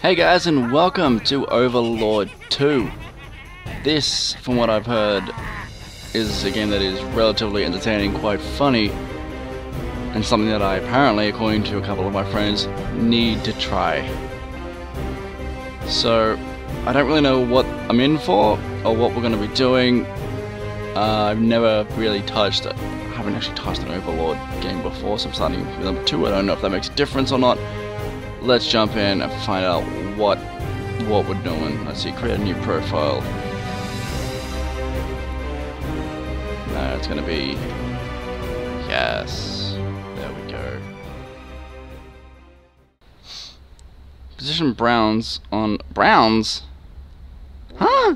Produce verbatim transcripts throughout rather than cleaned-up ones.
Hey guys, and welcome to Overlord two. This, from what I've heard, is a game that is relatively entertaining, quite funny, and something that I apparently, according to a couple of my friends, need to try. So, I don't really know what I'm in for, or what we're going to be doing. Uh, I've never really touched it. I haven't actually touched an Overlord game before, so I'm starting with number two. I don't know if that makes a difference or not. Let's jump in and find out what what we're doing. Let's see, create a new profile. No, it's gonna be yes. There we go. Position Browns on Browns? Huh?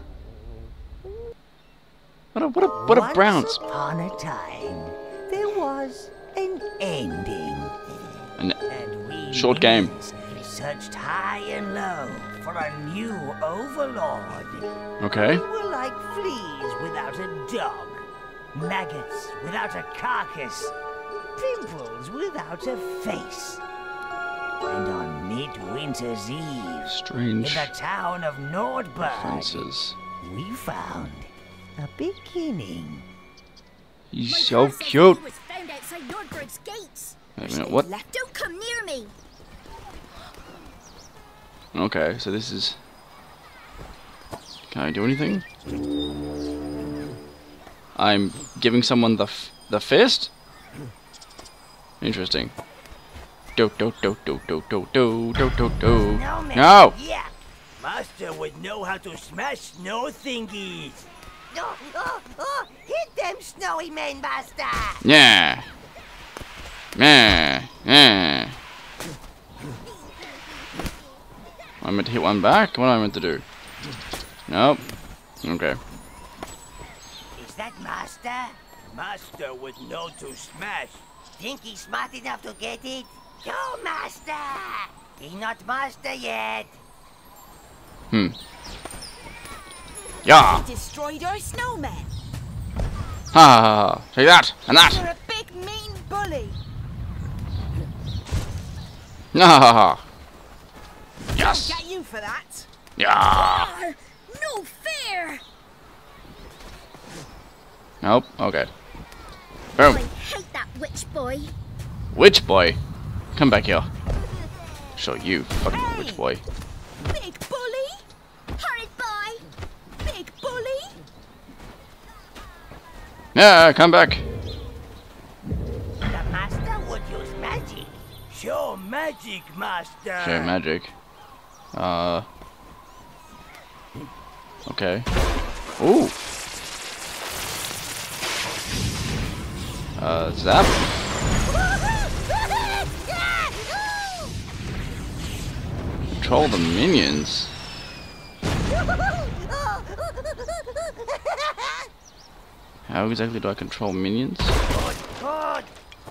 What a what a what a Browns? Once upon a time, there was an ending. An and we short game. Searched high and low for a new overlord. Okay. We were like fleas without a dog, maggots without a carcass, pimples without a face. And on Midwinter's Eve, Strange in the town of Nordberg, fences. we found a beginning. He's My so car says cute. he was found outside Nordberg's gates. Wait a Stay minute, what? left. Don't come near me. Okay, so this is... Can I do anything? I'm giving someone the f the fist? Interesting. Do do do do do do do do do do. No! Yeah, Master would know how to smash snow thingies. Oh, oh, oh, hit them snowy men, Master! Yeah. Yeah. Yeah. I meant to hit one back? What am I meant to do? Nope. Okay. Is that Master? Master would know to smash. Think he's smart enough to get it? Go, Master! He's not Master yet. Hmm. Yeah. He destroyed our snowmen. Ha ha ha. Take that and that. You're a big mean bully. Ha ha ha. Yes. Get you for that. Yeah. Arr, no fair. Nope. Okay. I Boom. hate that witch boy. Witch boy, come back here. Show you, fucking Hey. witch boy. Big bully. Hurry by. Big bully. Yeah, come back. The Master would use magic. Show magic, Master! Show magic. Uh. Okay. Ooh. Uh, zap. Control the minions. How exactly do I control minions? Good, good!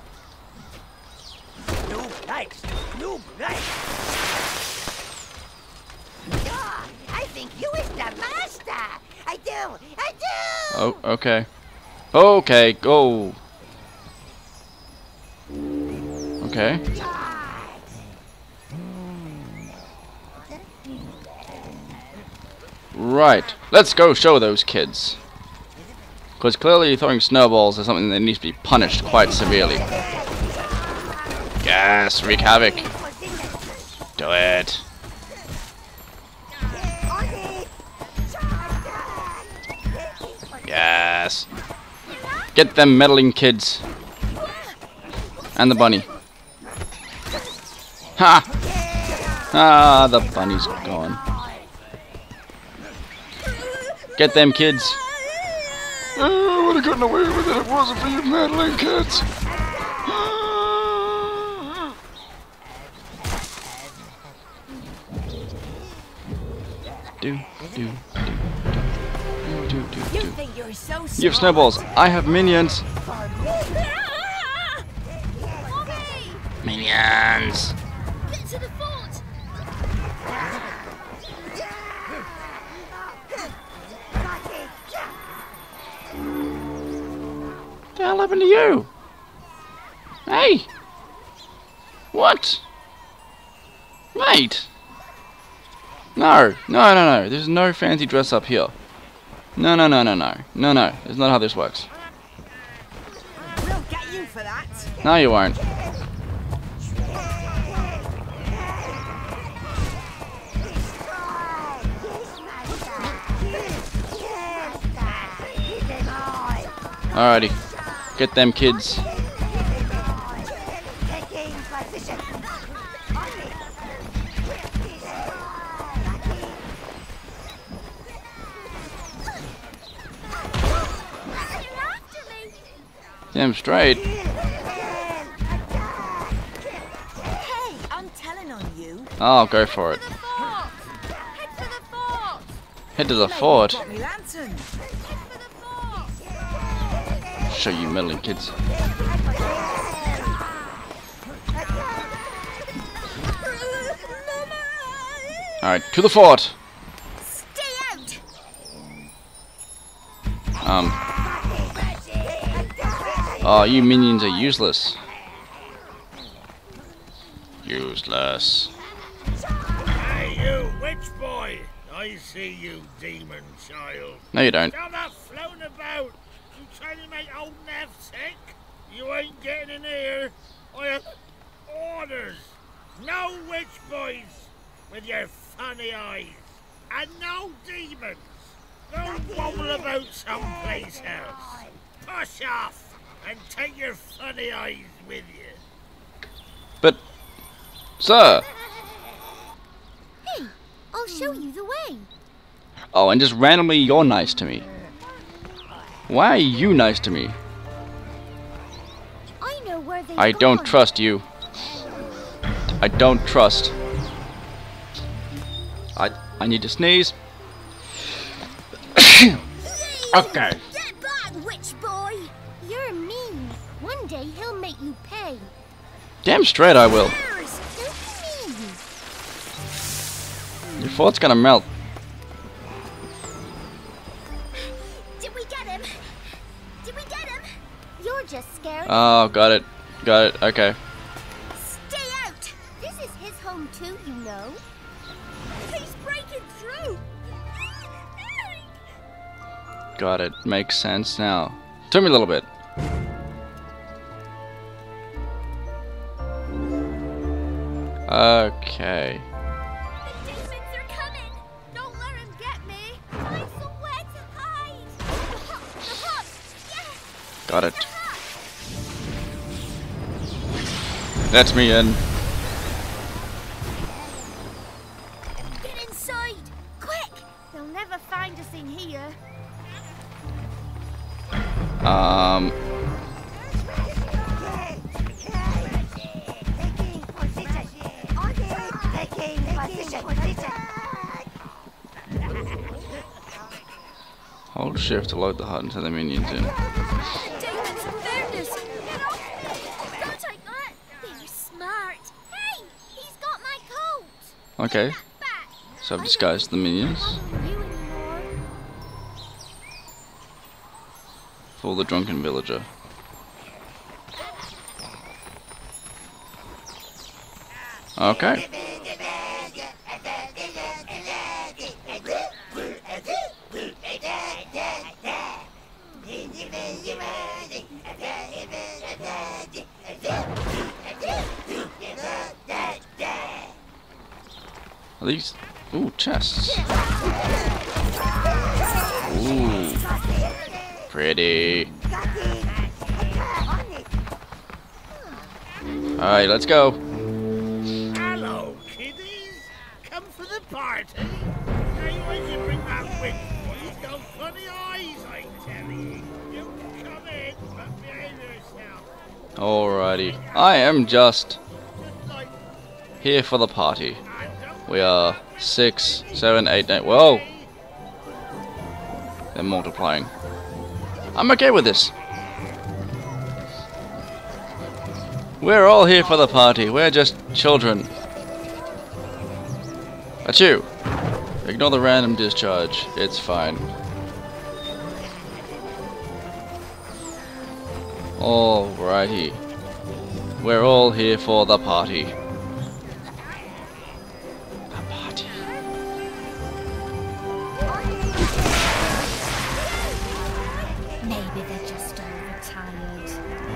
Noob likes, noob likes! Yeah, I think you is the Master! I do, I do! Oh, okay. Okay, go. Okay. Right, let's go show those kids. Because clearly throwing snowballs is something that needs to be punished quite severely. Yes, wreak havoc. Do it. Yes. Get them meddling kids. And the bunny. Ha! Ah, the bunny's gone. Get them kids. Oh, I would have gotten away with it if it wasn't for you meddling kids. Do, do, do, do, do, do, You do. think you're so smart. You have snowballs. I have minions. Ah! Mommy! Minions. Get to the fort. What the hell happened to you? Hey! What? Mate! No, no, no, no. There's no fancy dress up here. No, no, no, no, no. No, no. That's not how this works. We'll get you for that. No, you won't. Alrighty. Get them kids. Damn straight. Hey, I'm telling on you. Oh, go for it. The fort. Head for the fort. Head to the fort. Got me lantern. Head for the fort. Show you meddling kids. Alright, to the fort. Stay out. Um. Oh, you minions are useless. Useless. Hey, you witch boy! I see you, demon child. No, you don't. Stop that floating about! You trying to make old Nev sick? You ain't getting in here. I have orders. No witch boys with your funny eyes. And no demons. Go wobble about someplace else. Push off and take your funny eyes with you. But, sir. Hey, I'll show you the way. Oh, and just randomly you're nice to me. Why are you nice to me? I know where they I don't trust you. I don't trust. I I need to sneeze. Okay. Get back, witch boy. You're mean. One day he'll make you pay. Damn straight I will. Bears, don't be mean. Your fort's gonna melt. Did we get him? Did we get him? You're just scared. Oh, got it. Got it. Okay. Stay out. This is his home too, you know. He's breaking through. Got it. Makes sense now. Took me a little bit. Okay. The demons are coming. Don't let him get me. Find somewhere to hide. The hut. The hut. Yes. Got it. The hut. That's me in. Get inside. Quick. They'll never find us in here. Um. Hold shift to load the hut and send the minions in. Demons found us. Get off me. Don't take that. They're smart. Hey, he's got my coat. Okay. That back. So I've disguised the minions. I don't bother you anymore. For the drunken villager. Okay. Are these? Ooh, chests. Ooh. Pretty. Alright, let's go. Hello, kiddies. Come for the party. Hey, why you bring that witch boy? He's got funny eyes, I tell you. You come in, but behave yourself. Alrighty. I am just Just like here for the party. I don't We are six, seven, eight, nine. Whoa! They're multiplying. I'm okay with this. We're all here for the party. We're just children. Achoo! Ignore the random discharge. It's fine. Alrighty. We're all here for the party. The party. just overtired.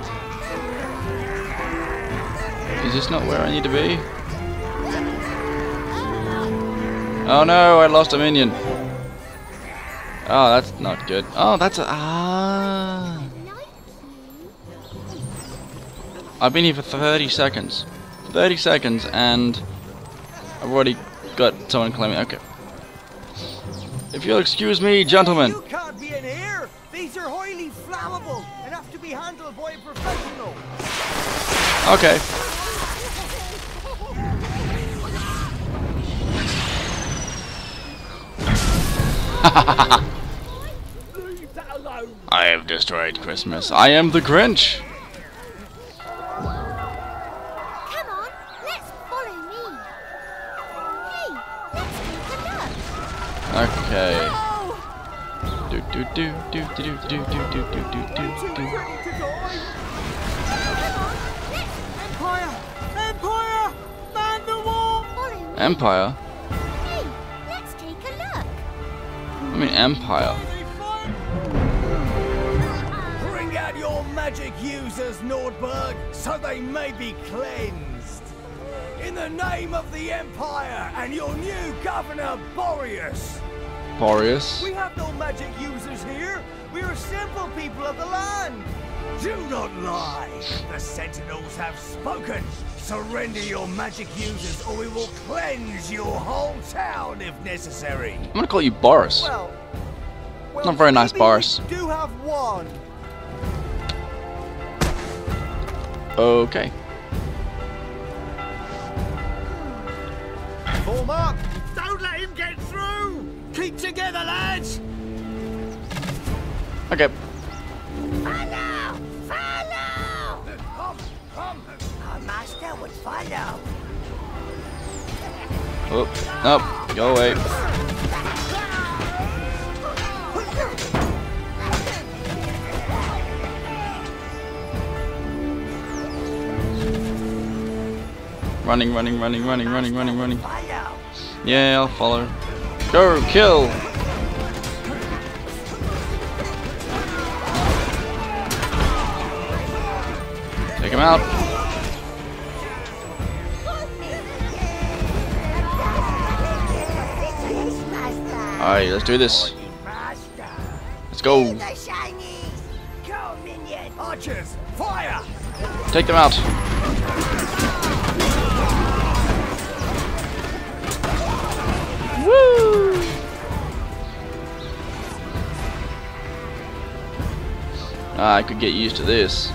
Is this not where I need to be? Oh no, I lost a minion. Oh, that's not good. Oh, that's a... Ah. I've been here for thirty seconds. thirty seconds and I've already got someone claiming. Okay. If you'll excuse me, gentlemen. You can't be in here. These are highly flammable and have to be handled by a professional. Okay. Leave that alone. I have destroyed Christmas. I am the Grinch. Come on, let's follow me. Hey, let's take a look. Okay. Oh! Do do do do do do do do do do do Too do. pretty to die. Come on, let's Empire! Empire! Man the wall! follow me. Empire? Hey, let's take a look. I mean Empire. Bring out your magic users, Nordberg, so they may be cleansed. In the name of the Empire and your new governor, Boreas. Boreas. We have no magic users here. We are simple people of the land. Do not lie. The Sentinels have spoken. Surrender your magic users or we will cleanse your whole town if necessary. I'm gonna call you Boris. Well, well Not very nice, maybe Boris. we do have one. Okay. Form up. Don't let him get through! Keep together, lads. Okay. Follow! Follow! Come, come. Our master would follow. Oh, no. Go away. Running, running, running, running, running, running, running. Follow! Yeah, I'll follow. Go, kill! Take him out. Alright, let's do this. Master! Let's go. The shinies! Go, minion! Archers, fire. Take them out. Woo! Ah, I could get used to this.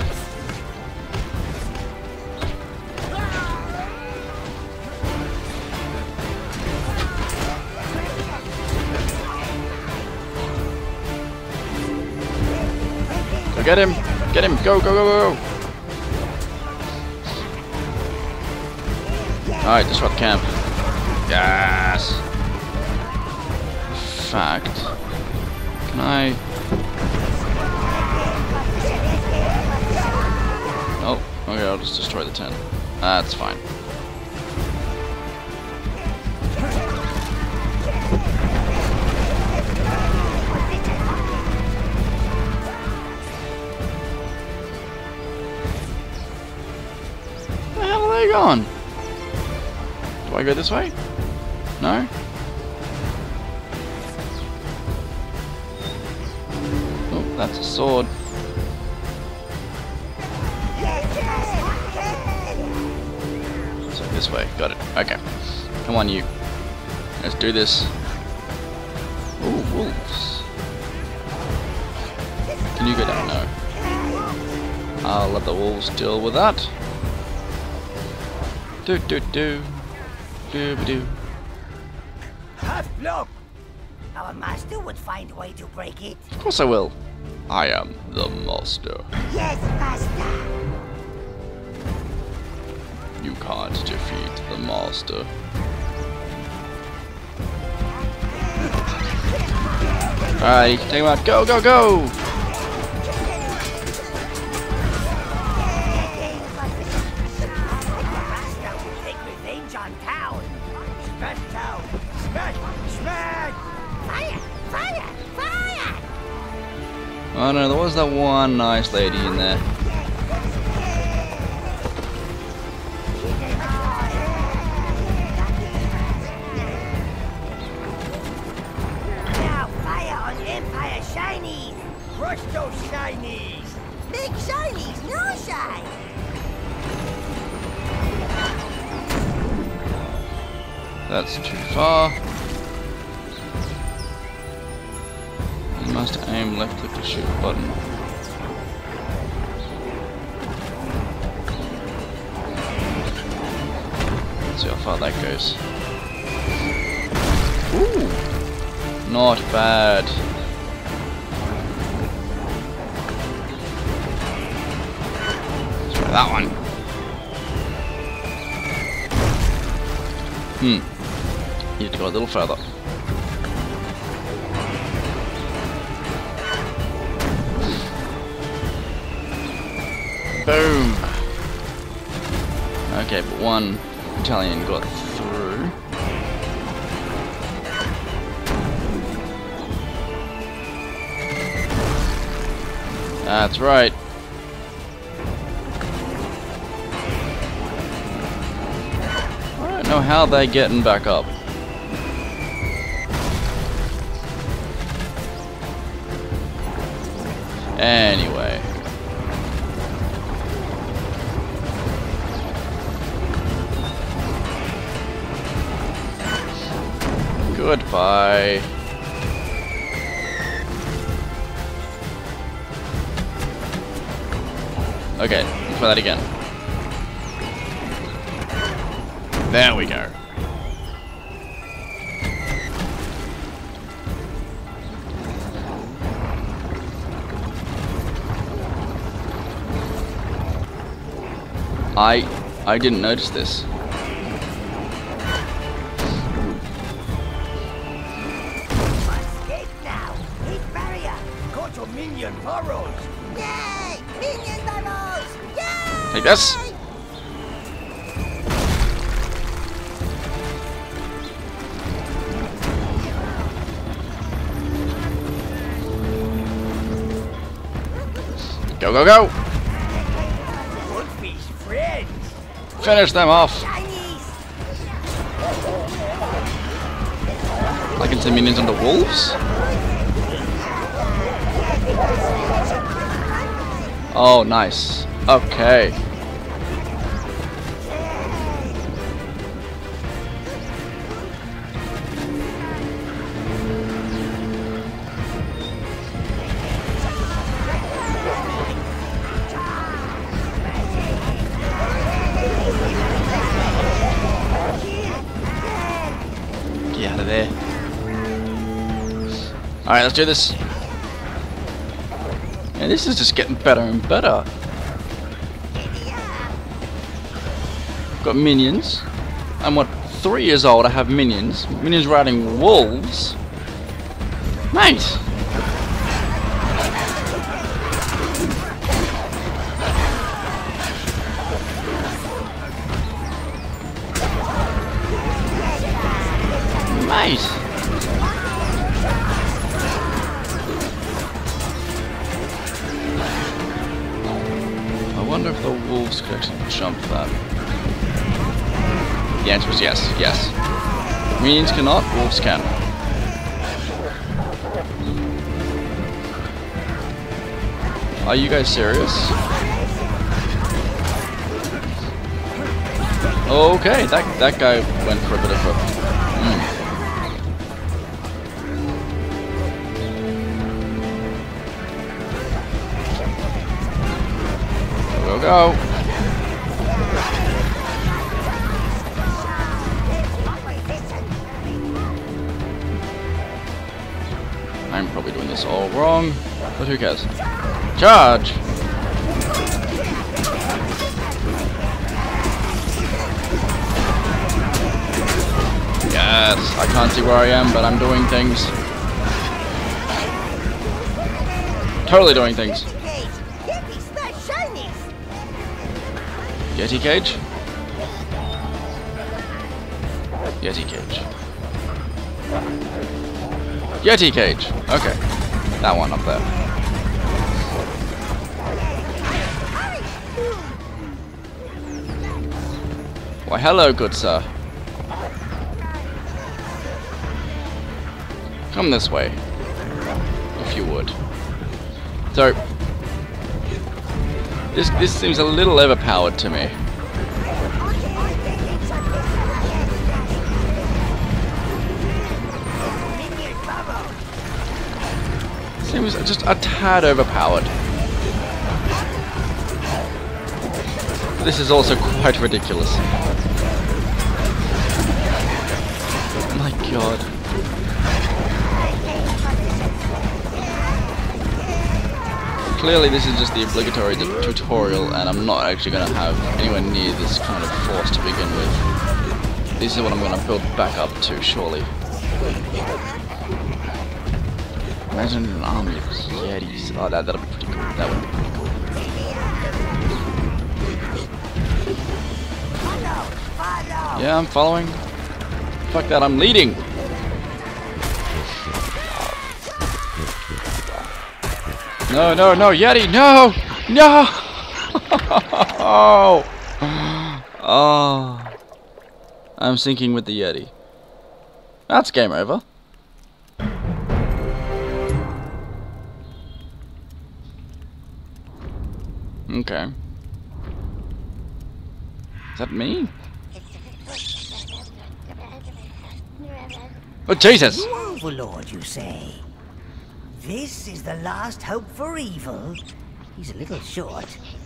Go get him! Get him! Go, go, go, go, go! Alright, disrupt camp. Yes! In fact, can I... Oh, okay, I'll just destroy the tent. That's fine. Where the hell are they gone? Do I go this way? No? Oh, that's a sword. So this way, got it. Okay. Come on, you. Let's do this. Ooh, wolves. Can you go down? No. I'll let the wolves deal with that. Do do do. Do do. Half block! Our master would find a way to break it. Of course I will. I am the master. Yes, master! You can't defeat the master. Alright, take him out. Go, go, go! Master will take revenge on town. Smash town! Smash! Smash! Fire! Fire! Fire! Oh no, there was that one nice lady in there. Now fire on Empire Shinies! Crush those Shinies! Big Shinies, no shine! That's too far. You must aim left click to shoot button. Let's see how far that goes. Ooh! Not bad. Let's try that one. Hmm. You need to go a little further. Boom! Okay, but one battalion got through. That's right. I don't know how they're getting back up. Anyway. Goodbye. Okay, let's try that again. There we go. I I didn't notice this. Escape now! Hit barrier! Got your minion burrows! Yay! Minion bubbles! Yay! Take this. Go go go! Wolfie's friends! Finish them off. Chinese! I can see minions on the wolves. Oh, nice. Okay. Get out of there. Alright, let's do this. And this is just getting better and better. Got minions. I'm what, three years old, I have minions. Minions riding wolves. Mate! Mate! I wonder if the wolves could actually jump that. The answer is yes, yes. Minions cannot, wolves can. Are you guys serious? Okay, that that guy went for a bit of a... Mm. Go, go, go. I'm probably doing this all wrong, but who cares? Charge! Yes, I can't see where I am, but I'm doing things. Totally doing things. Yeti cage? Yeti cage. Yeti cage! Okay. That one up there. Why, hello, good sir. Come this way, if you would. So, this this seems a little overpowered to me. Seems just a tad overpowered. This is also quite ridiculous. My god. Clearly this is just the obligatory tutorial and I'm not actually going to have anywhere near this kind of force to begin with. This is what I'm going to build back up to, surely. Imagine an army of Yetis. Oh, that, that'll be pretty cool. That would be pretty cool. Yeah, I'm following. Fuck that, I'm leading! No, no, no, Yeti, no! No! Oh! Oh. I'm sinking with the Yeti. That's game over. Okay. Is that me? Oh, Jesus! Overlord, you say? This is the last hope for evil? He's a little short.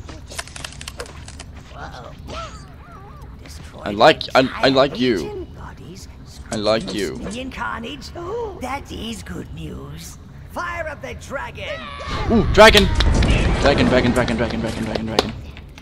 Whoa. I like, I, I like you. I like you. Carnage. Oh, that is good news. Fire up the dragon! Ooh, dragon! Dragon, dragon, dragon, dragon, dragon, dragon, dragon.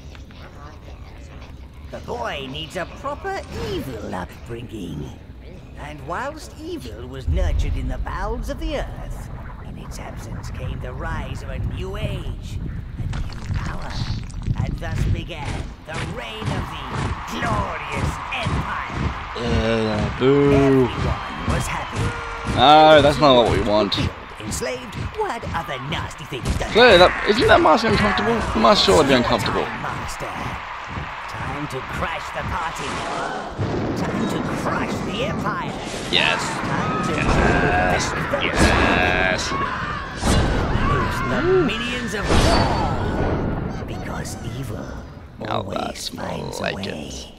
The boy needs a proper evil upbringing. And whilst evil was nurtured in the bowels of the earth, in its absence came the rise of a new age, a new power, and thus began the reign of the glorious empire. Uh, boo. Everyone was happy. No, that's not what we want. Enslaved, what other nasty things does Clearly, that, isn't that mask uncomfortable? The mask surely be uncomfortable. Master. Time to crash the party. Time to crush the empire. Yes. Time to Yes. Yes. Lose the minions of war. Because evil Now always that's more finds like a way. it.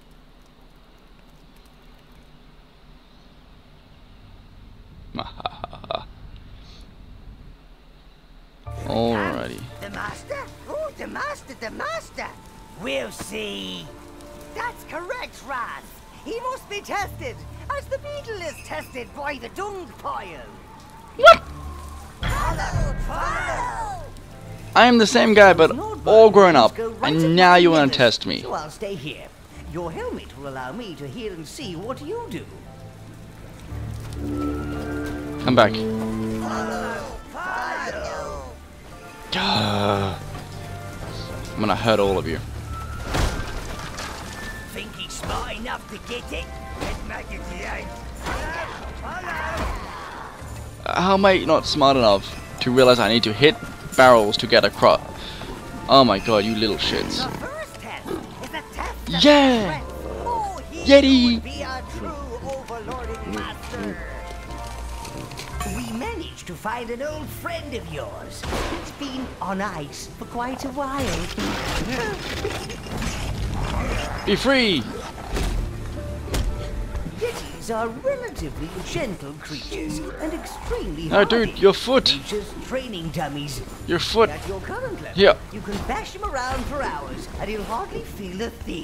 Alrighty. The master? Oh, the master, the master. We'll see. That's correct, Wrath. He must be tested, as the beetle is tested by the dung pile. What? Follow, follow. I am the same guy, but all grown up, and now you want to test me. So I'll stay here. Your helmet will allow me to hear and see what you do. Come back. Follow, follow. Gah. I'm gonna hurt all of you. Think he's smart enough to get it? Let Maggot out. Follow. How am I not smart enough to realize I need to hit barrels to get across? Oh my god, you little shits. The first test is a test of Yeah! strength. Oh, he Yeti! would be a true overlording master. We managed to find an old friend of yours. It's been on ice for quite a while. Be free! Yetis are relatively gentle creatures and extremely No, hardy. dude, your foot! Nature's training dummies. Your foot! At your current level, Here. you can bash him around for hours and he'll hardly feel a thing.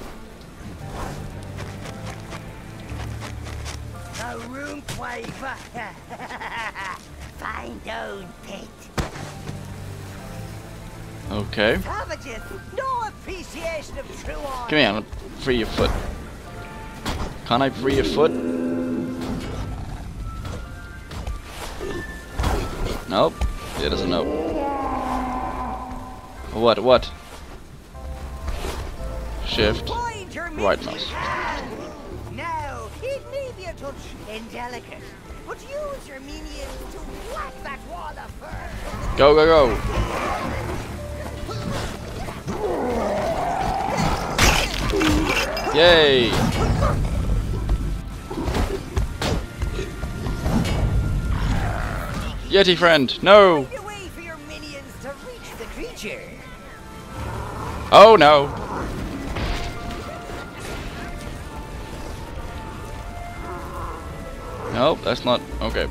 A room quaver. Find own pet. Okay. Savages, no appreciation of true honor. Come here, I'll free your foot. Can't I free your foot? Nope. It doesn't know. What? What? Shift. Find your Right minion. mouse. Now, it may be a touch indelicate, but use your minions to whack that wall of fur. Go, go, go. Yay! Yeti friend, no! Find a way for your minions to reach the creature. Oh no! Nope, that's not okay.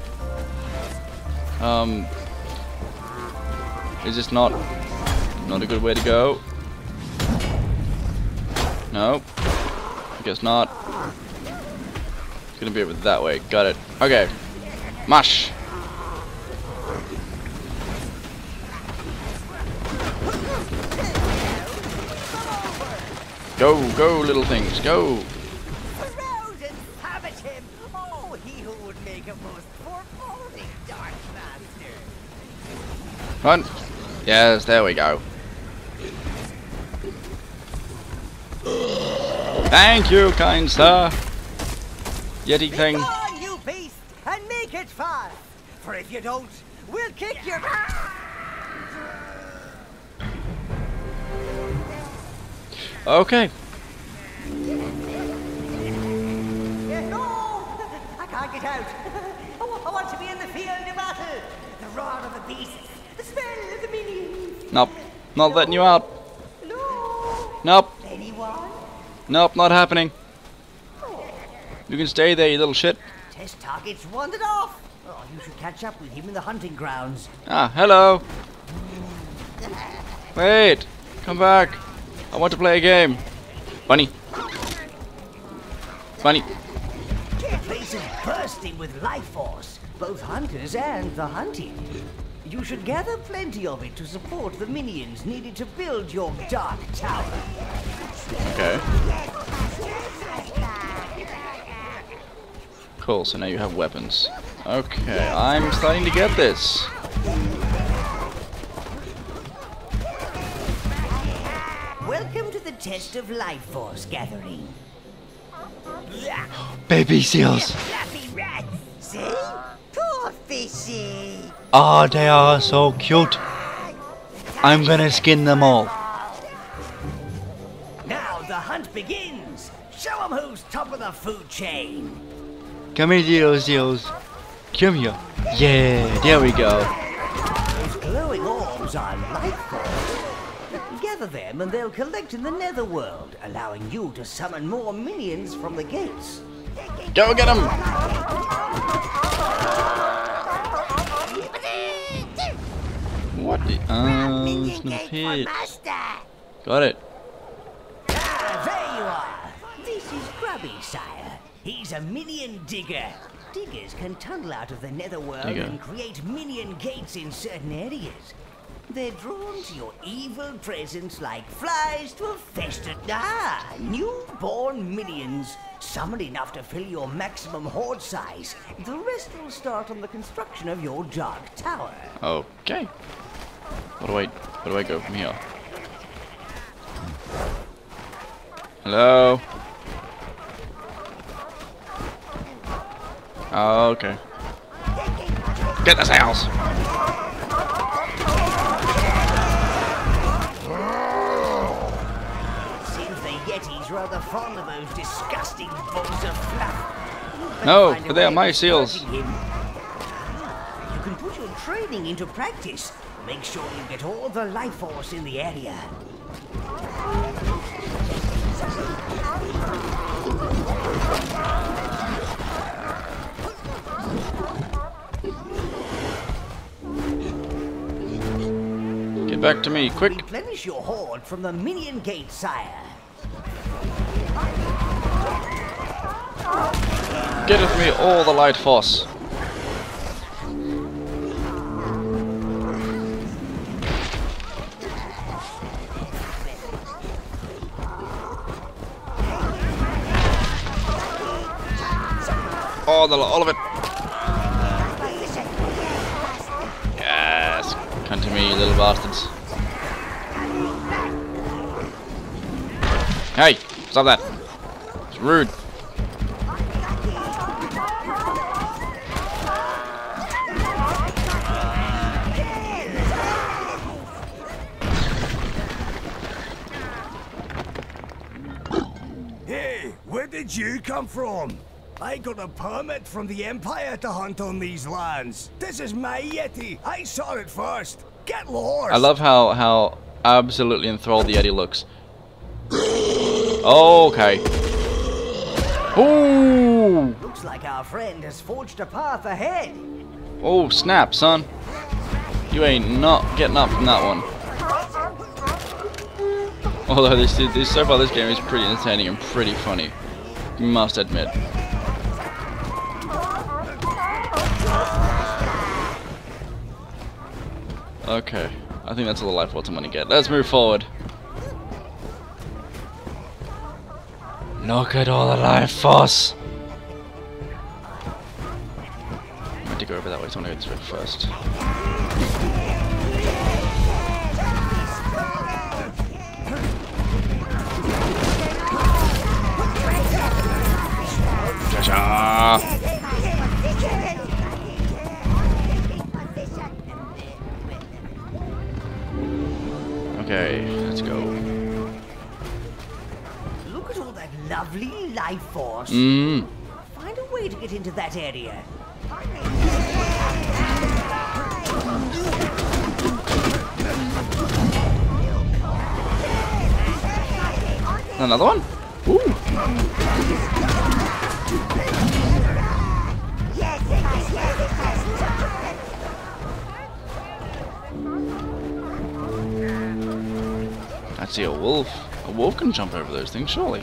Um, is this not not a good way to go? Nope. I guess not. It's gonna be over that way. Got it. Okay. Mush. Go, go, little things, go. Around and habit him. Oh, he who would make a most foreboding dark master. Run. Yes, there we go. Thank you, kind sir. Yeti thing. Be gone, you beast, and make it fast. For if you don't, we'll kick your. Okay. No! I can't get out. I wa- I want to be in the field of battle. The roar of the beasts, the smell of the minions. Nope. Not letting you out. No! Nope. Anyone? Nope, not happening. You can stay there, you little shit. Test target's wandered off. Oh, you should catch up with him in the hunting grounds. Ah, hello. Wait. Come back. I want to play a game. Bunny. Bunny. The place is bursting with life force, both hunters and the hunted. You should gather plenty of it to support the minions needed to build your dark tower. Okay. Cool, so now you have weapons. Okay, I'm starting to get this. Welcome to the test of life force gathering. Baby seals. Fluffy rats, see? Poor fishy. Oh, they are so cute. I'm gonna skin them all. Now the hunt begins. Show 'em who's top of the food chain. Come here, little seals. Come here. Yeah, there we go. Those glowing orbs are life force. Gather them and they'll collect in the netherworld, allowing you to summon more minions from the gates. Go get them. What the? Uh, it's no pit. Got it. Ah, there you are. This is Grubby, sire. He's a minion digger. Diggers can tunnel out of the netherworld Digger. and create minion gates in certain areas. They're drawn to your evil presence like flies to a festive. Ah, newborn minions. Summon enough to fill your maximum horde size. The rest will start on the construction of your dark tower. Okay. What do I? Where do I go from here? Hello. Oh, okay. Get the sails. Seems the Yeti's rather fond of those disgusting balls of fluff. No, Find a but they are way my of seals. diverting him. You can put your training into practice. Make sure you get all the life force in the area. Get back to me, quick. Replenish your horde from the minion gate, sire. Get me all the light force. All the all of it. Yes, come to me, you little bastards. Hey, stop that. It's rude. did you come from? I got a permit from the Empire to hunt on these lands. This is my Yeti. I saw it first. Get lost. I love how how absolutely enthralled the Yeti looks. Okay. Ooh. Looks like our friend has forged a path ahead. Oh snap, son! You ain't not getting up from that one. Although this, this so far this game is pretty entertaining and pretty funny, you must admit. Okay, I think that's all the life force I'm gonna get. Let's move forward. Look at all the life force. I meant to go over that way, so I'm gonna go this way first. Cha-cha! Okay, let's go. Look at all that lovely life force. Mmm. Find a way to get into that area. Another one? Ooh. I see a wolf. A wolf can jump over those things, surely.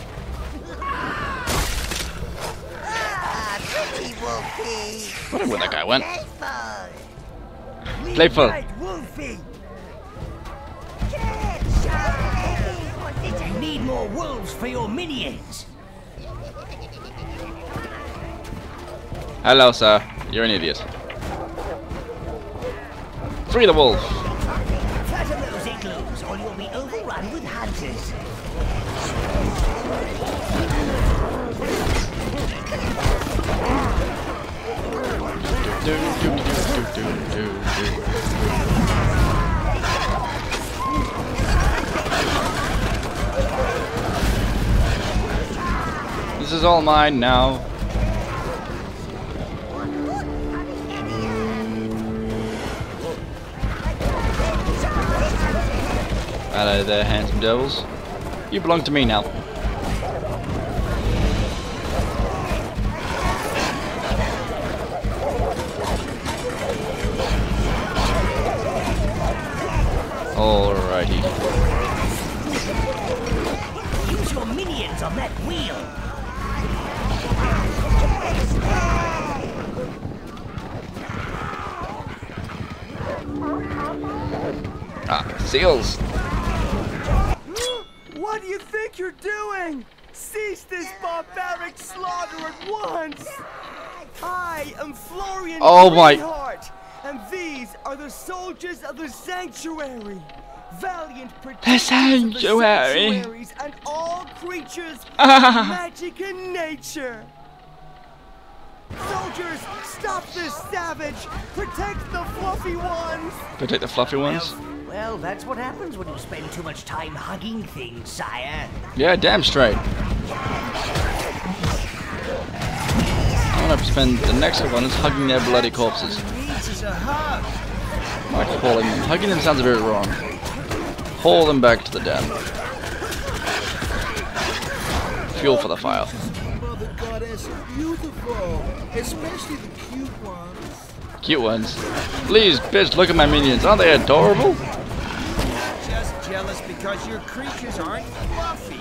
Ah, pretty Wolfie. I wonder where that guy went. Playful. Playful. Right, Wolfie. You need more wolves for your minions. Hello, sir. You're an idiot. Free the wolf. Flatten those igloos or you'll be overrun with hunters. Do, do, do, do, do, do. This is all mine now. Hello there, handsome devils. You belong to me now. Alrighty. Use your minions on that wheel. Ah, seals. What do you think you're doing? Cease this barbaric slaughter at once! I am Florian Oh my- Greenheart, and these are the soldiers of the sanctuary. Valiant The protectors sanctuary. of the sanctuaries and all creatures of magic and nature. Soldiers, stop this savage! Protect the fluffy ones! Protect the fluffy ones. Well, that's what happens when you spend too much time hugging things, sire. Yeah, damn straight. I'm gonna spend the next couple minutes hugging their bloody corpses. Needs is a hug. Like hauling them. Hugging them sounds a bit wrong. Haul them back to the den. Fuel for the fire. Mother Goddess is beautiful, especially the cute ones. Cute ones. Please, bitch, look at my minions. Aren't they adorable? Just jealous because your creatures aren't fluffy.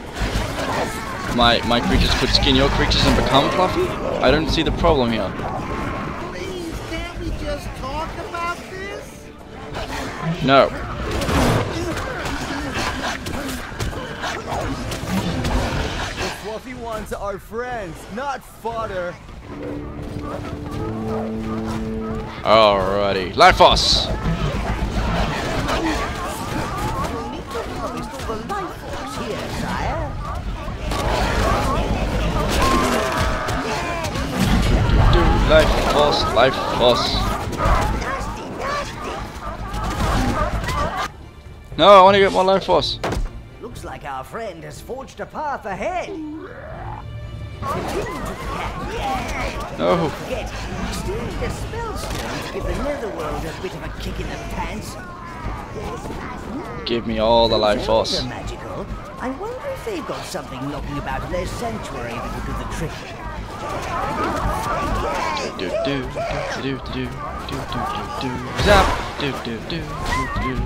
My my creatures could skin your creatures and become fluffy? I don't see the problem here. Please, can't we just talk about this? No. The fluffy ones are friends, not fodder. Alrighty. Life Force! Restore the life force here, sire. Do Life Force, Life Force. No, I want to get more Life Force. Looks like our friend has forged a path ahead. No. Get still need a spellstone to give the Netherworld a bit of a kick in the pants. Give me all the life Those force. are magical. I wonder if they've got something knocking about in their sanctuary that will do the trick. Do do do do do do do do do zap do do do do do.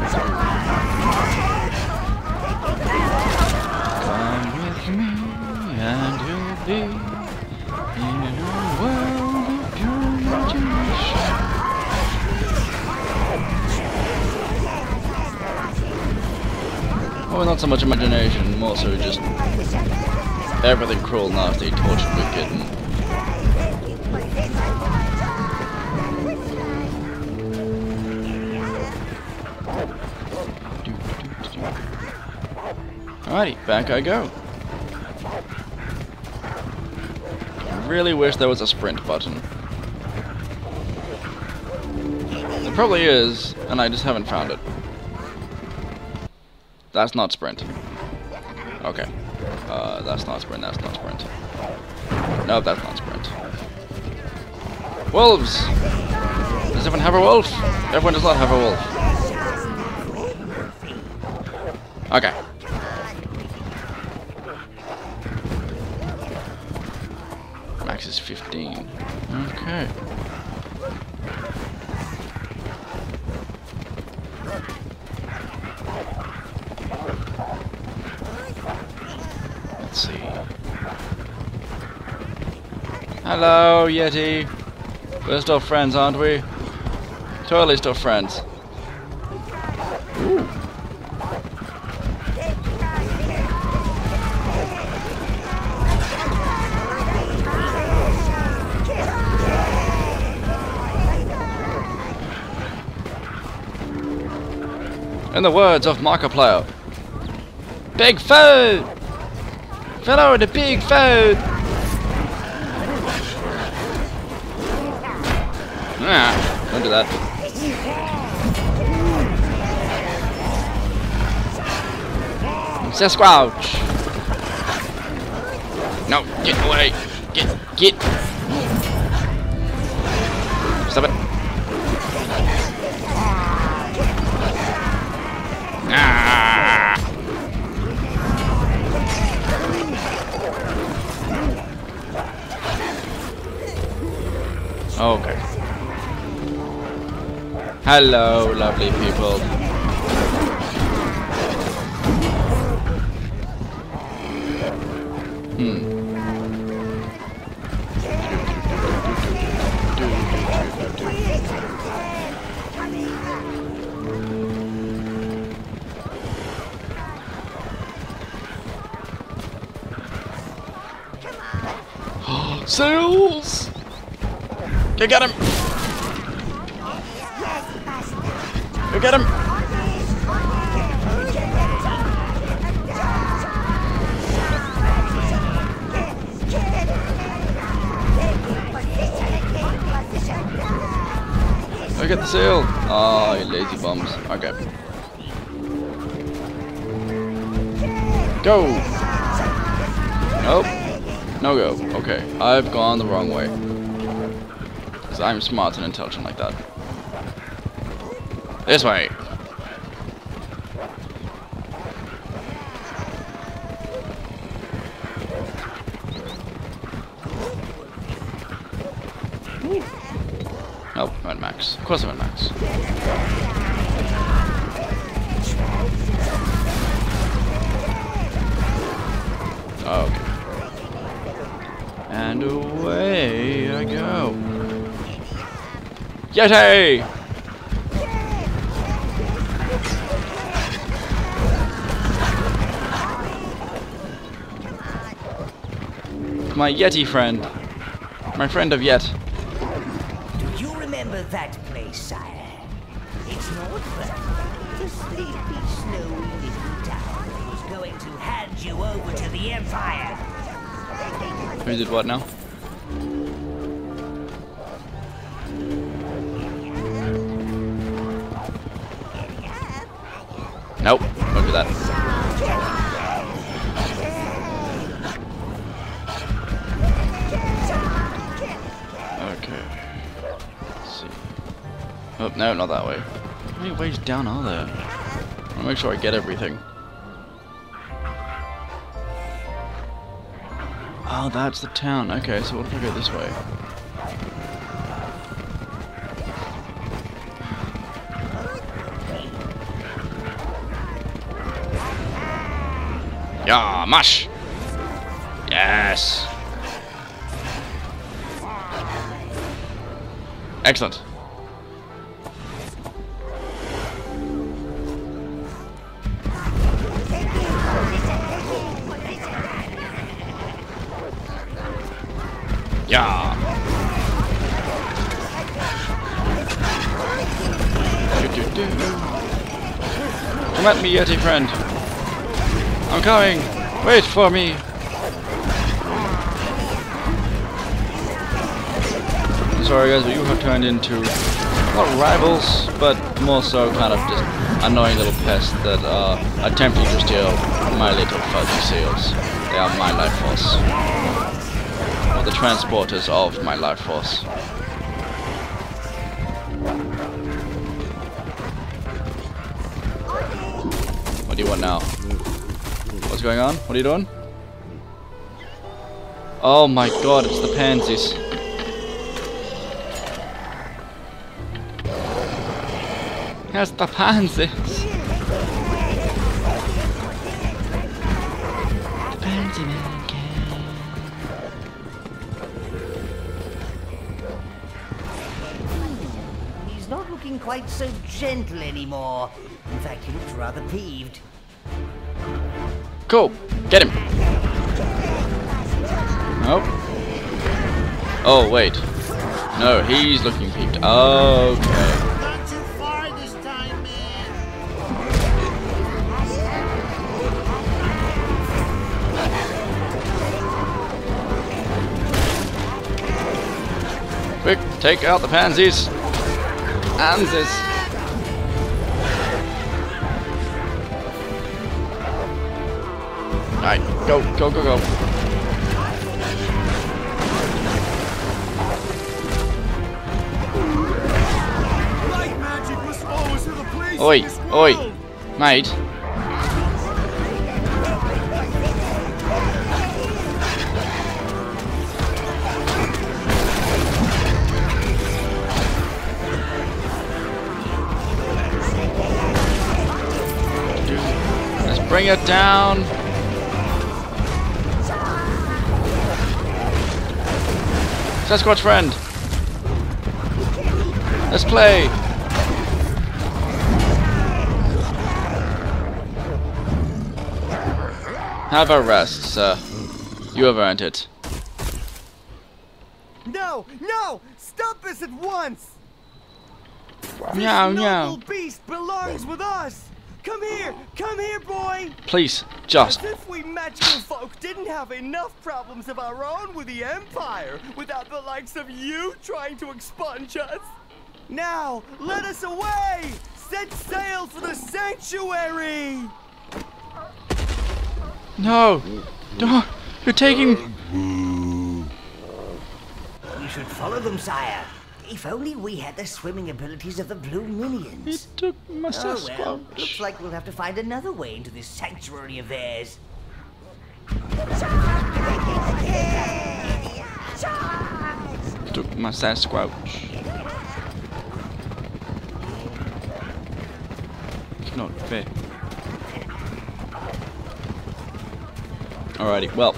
Come with me and you'll be in a world of pure imagination. Well, not so much imagination, more so just everything cruel, nasty, tortured, wicked, and alrighty, back I go. I really wish there was a sprint button. There probably is, and I just haven't found it. That's not sprint. Okay. Uh, that's not sprint, that's not sprint. No, that's not sprint. Wolves! Does everyone have a wolf? Everyone does not have a wolf. Okay. Max is fifteen. Okay. Let's see. Hello, Yeti. We're still friends, aren't we? Totally still friends. Ooh. In the words of Markiplier, big food! Follow the big food! Ah, don't do that. Sasquatch! No, get away! Get, get! Stop it! Ah! Okay. Hello, lovely people. Hmm. Sails! Go get him! Go get him! Go get the sail! Oh, you lazy bums. Okay. Go! Nope. No go. Okay. I've gone the wrong way. Because I'm smart and intelligent like that. This way! Nope, I'm at max. Of course I'm at max. Okay. And away I go. Yeti! My Yeti friend. My friend of Yet. Do you remember that place, sire? It's not far. The sleepy, snowy little town who's going to hand you over to the Empire. Who did what now? Nope, don't do that. Oh, no, not that way. How many ways down are there? I want to make sure I get everything. Oh, that's the town. Okay, so what if I go this way? Yeah, mush! Yes! Excellent. Yeah. Come at me, Yeti friend. I'm coming. Wait for me. Sorry guys, but you have turned into not rivals, but more so kind of just annoying little pests that are attempting to steal my little fuzzy seals. They are my life force. Or the transporters of my life force. What do you want now? What's going on? What are you doing? Oh my god, it's the pansies. Here's the pansies. The pansy man can. He's not looking quite so gentle anymore. In fact, he looks rather peeved. Cool. Get him. Nope. Oh, wait. No, he's looking peeved. Okay. Not too far this time, man. Quick, take out the pansies. Pansies. Alright, go, go, go, go. Light magic was always in the place. Oi, in this oi, world. mate. Let's bring it down. Sasquatch friend. Let's play. Have a rest, sir. You have earned it. No, no! Stop this at once! Meow, This meow. noble beast belongs with us! Come here! Come here, boy! Please, just. As if we magical folk didn't have enough problems of our own with the Empire without the likes of you trying to expunge us! Now, let us away! Set sail for the sanctuary! No. No. You're taking. We should follow them, sire. If only we had the swimming abilities of the blue minions. He took my Oh well, Sasquatch. looks like we'll have to find another way into this sanctuary of theirs. Took my Sasquatch. It's not fair. Alrighty, well.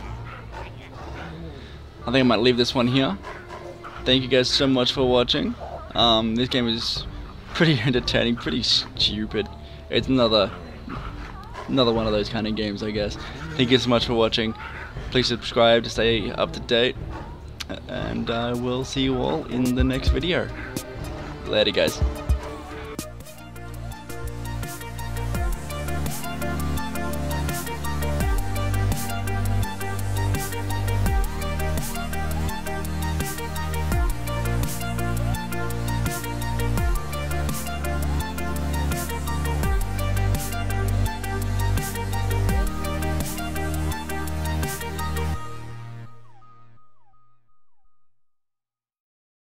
I think I might leave this one here. Thank you guys so much for watching. Um, this game is pretty entertaining, pretty stupid. It's another another one of those kind of games, I guess. Thank you so much for watching. Please subscribe to stay up to date. And I will see you all in the next video. Later, guys.